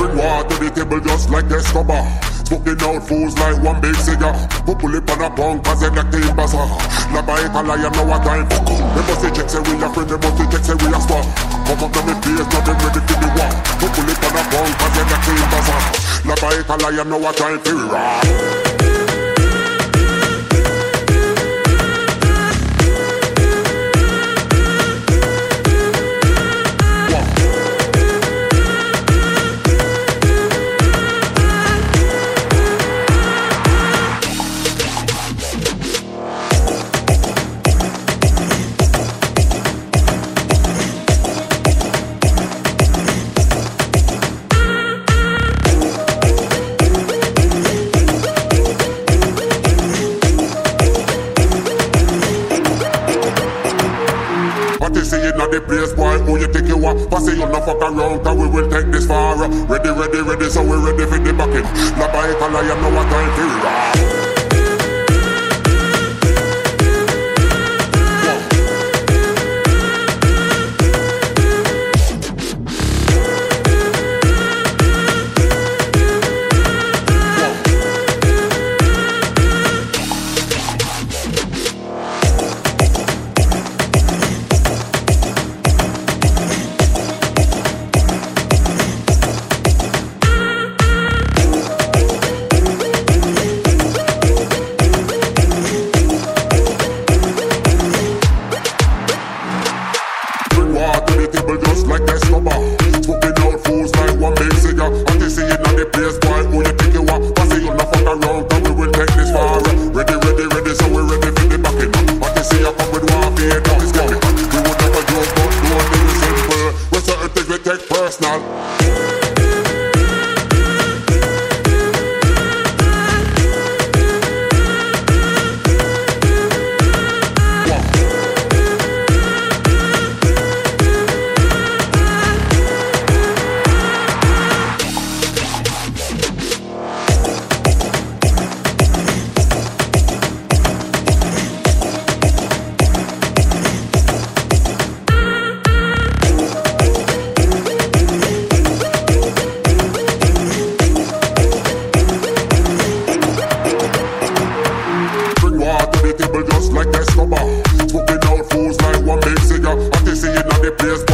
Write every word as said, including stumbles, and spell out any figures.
Bring water to the table just like a scrubber. Smoking out fools like one big cigar. Put pull it on a punk cause they like the bazaar. La bite a lion now a time fuck. They must say check say we a friend, they must say check say we a spot. Come up to me face, now them ready for the war. Put pull it on a punk cause they like the bazaar. La bite a lion now a time for rock. The place, boy, who you think you are? Pass it, you no fuck around, cause we will take this far. Ready, ready, ready, so we ready for the backing. La bite a lion, now a time to rock. Just like a scrubber. Smoking out fools like one big cigar. And they see it on the place, boy, who you think you are? Pass it, you no fuck around, cause we will take this far. Ready, ready, ready, so we ready for the backing. And they see you come with warfare, now it's scary. We would never joke, but do it in the simple. With certain things we take personal. Just like a scrubber. Smoking out fools like one big cigar. And they see it on the place,